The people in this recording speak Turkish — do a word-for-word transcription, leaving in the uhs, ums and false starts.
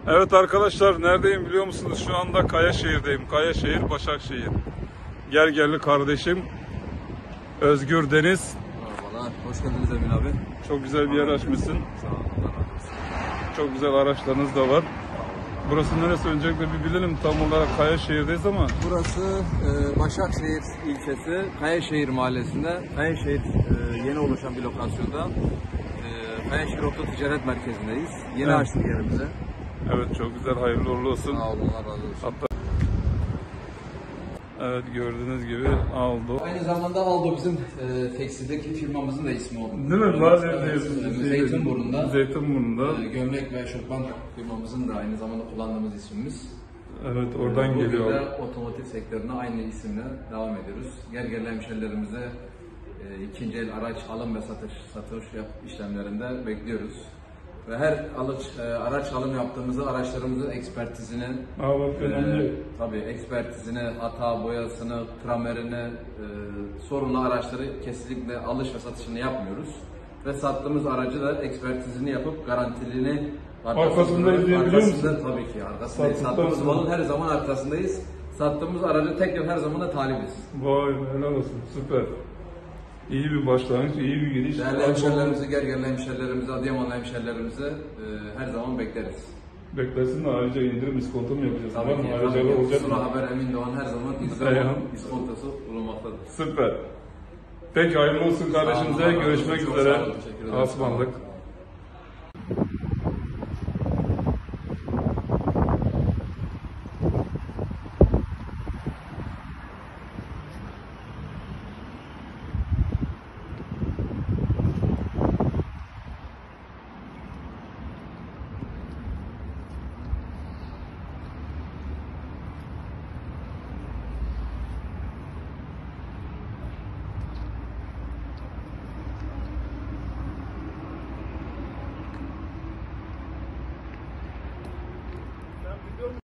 Evet arkadaşlar, neredeyim biliyor musunuz? Şu anda Kayaşehir'deyim. Kayaşehir, Başakşehir. Gergerli kardeşim Özgür Deniz. Merhabalar, hoş geldiniz Emin abi. Çok güzel bir yer açmışsın. Sağ olun. Çok güzel araçlarınız da var. Burası neresi öncelikle bir bilelim. Tam olarak Kayaşehir'deyiz ama. Burası e, Başakşehir ilçesi Kayaşehir mahallesinde. Kayaşehir e, yeni oluşan bir lokasyonda. E, Kayaşehir Oto Ticaret Merkezi'ndeyiz. Yeni Evet. açtık yerimizi. Evet, çok güzel, hayırlı uğurlu olsun. Sağ olun, Allah razı olsun. Hatta evet, gördüğünüz gibi Aldo. Aynı zamanda Aldo bizim e, tekstildeki firmamızın da ismi oldu. Değil mi? Bazen Evet, Zeytinburnu'nda. Zeytinburnu'nda. E, gömlek ve eşofman firmamızın da aynı zamanda kullandığımız ismimiz. Evet, oradan Bugün geliyor. de otomotiv sektörüne aynı isimle devam ediyoruz. Gergerli hemşerilerimize e, ikinci el araç alım ve satış satış yap, işlemlerinde bekliyoruz. Ve her alış, e, araç alım yaptığımızda araçlarımızın ekspertizini, Aa, bak, önemli. e, tabii ekspertizini, hata boyasını, tramerini, e, sorunlu araçları kesinlikle alış ve satışını yapmıyoruz. Ve sattığımız aracı da ekspertizini yapıp garantiliğini Arkasında izleyebiliyor musun? Arkasında tabii ki arkasındayız. Sattıktan Sattığımız sonra. malın her zaman arkasındayız. Sattığımız aracı tekrar her zaman da talibiz. Vay, helal olsun, süper. İyi bir başlangıç, iyi bir giriş. Değerli hemşerilerimizi, Gergerli hemşerilerimizi, Adıyamanlı hemşerilerimizi e, her zaman bekleriz. Beklesin de ayrıca indirim iskonto mu yapacağız? Tabii ki. Ayrıca da olacak Sıra mı? Haber Emin Doğan her zaman Seyhan. iskontosu bulunmaktadır. Süper. Peki, hayırlı olsun kardeşimize. Sağ olun, Görüşmek çok üzere. sağ olun, teşekkür ederim. Asmanlık.